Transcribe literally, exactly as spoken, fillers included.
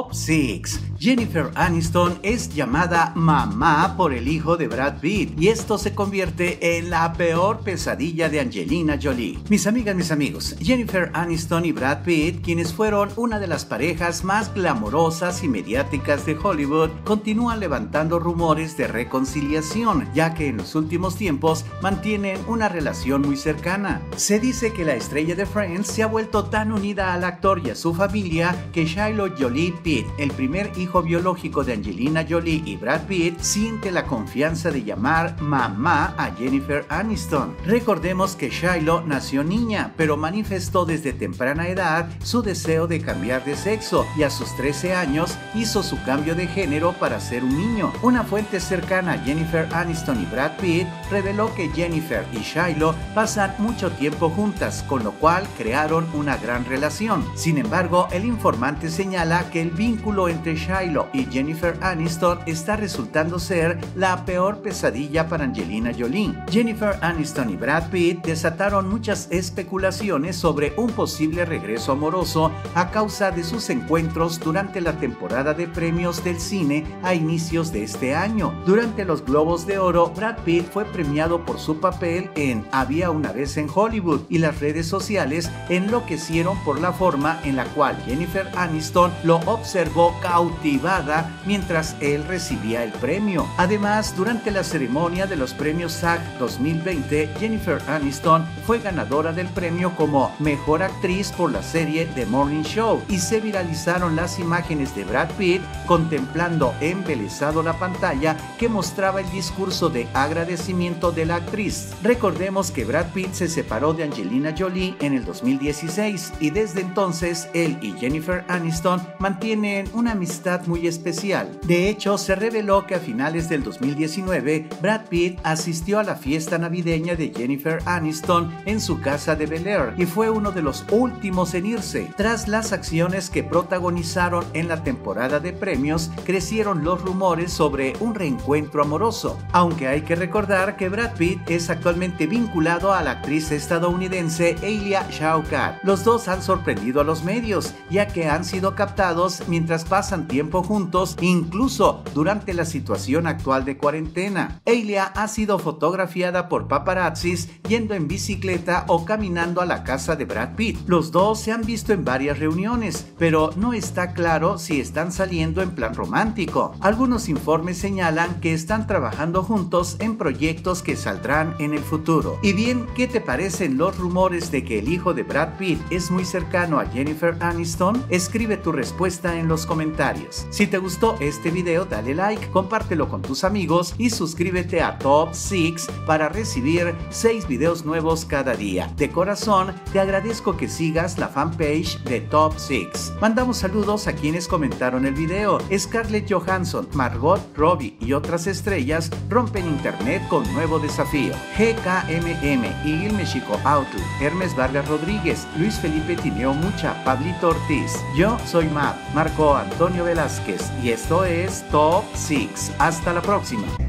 Top seis. Jennifer Aniston es llamada mamá por el hijo de Brad Pitt y esto se convierte en la peor pesadilla de Angelina Jolie. Mis amigas, mis amigos, Jennifer Aniston y Brad Pitt, quienes fueron una de las parejas más glamorosas y mediáticas de Hollywood, continúan levantando rumores de reconciliación, ya que en los últimos tiempos mantienen una relación muy cercana. Se dice que la estrella de Friends se ha vuelto tan unida al actor y a su familia que Shiloh Jolie Pitt, el primer hijo biológico de Angelina Jolie y Brad Pitt, siente la confianza de llamar mamá a Jennifer Aniston. Recordemos que Shiloh nació niña, pero manifestó desde temprana edad su deseo de cambiar de sexo y a sus trece años hizo su cambio de género para ser un niño. Una fuente cercana a Jennifer Aniston y Brad Pitt reveló que Jennifer y Shiloh pasan mucho tiempo juntas, con lo cual crearon una gran relación. Sin embargo, el informante señala que el vínculo entre Shiloh y Jennifer Aniston está resultando ser la peor pesadilla para Angelina Jolie. Jennifer Aniston y Brad Pitt desataron muchas especulaciones sobre un posible regreso amoroso a causa de sus encuentros durante la temporada de premios del cine a inicios de este año. Durante los Globos de Oro, Brad Pitt fue premiado por su papel en Había una vez en Hollywood y las redes sociales enloquecieron por la forma en la cual Jennifer Aniston lo observó cautivada mientras él recibía el premio. Además, durante la ceremonia de los premios SAG dos mil veinte, Jennifer Aniston fue ganadora del premio como Mejor Actriz por la serie The Morning Show y se viralizaron las imágenes de Brad Pitt contemplando embelesado la pantalla que mostraba el discurso de agradecimiento de la actriz. Recordemos que Brad Pitt se separó de Angelina Jolie en el dos mil dieciséis y desde entonces él y Jennifer Aniston mantienen una amistad muy especial. De hecho, se reveló que a finales del dos mil diecinueve, Brad Pitt asistió a la fiesta navideña de Jennifer Aniston en su casa de Bel Air y fue uno de los últimos en irse. Tras las acciones que protagonizaron en la temporada de premios, crecieron los rumores sobre un reencuentro amoroso, aunque hay que recordar que Brad Pitt es actualmente vinculado a la actriz estadounidense Alia Shawkat. Los dos han sorprendido a los medios, ya que han sido captados mientras pasan tiempo juntos, incluso durante la situación actual de cuarentena. Alia ha sido fotografiada por paparazzis yendo en bicicleta o caminando a la casa de Brad Pitt. Los dos se han visto en varias reuniones, pero no está claro si están saliendo en plan romántico. Algunos informes señalan que están trabajando juntos en proyectos que saldrán en el futuro. Y bien, ¿qué te parecen los rumores de que el hijo de Brad Pitt es muy cercano a Jennifer Aniston? Escribe tu respuesta en los comentarios. Si te gustó este video, dale like, compártelo con tus amigos y suscríbete a Top seis para recibir seis videos nuevos cada día. De corazón, te agradezco que sigas la fanpage de Top seis. Mandamos saludos a quienes comentaron el video. Scarlett Johansson, Margot Robbie y otras estrellas rompen internet con nuevo desafío. G K M M, Igil Mexico Auto, Hermes Vargas Rodríguez, Luis Felipe Tineo Mucha, Pablito Ortiz. Yo soy Matt, Marco Antonio Velázquez y esto es Top seis. Hasta la próxima.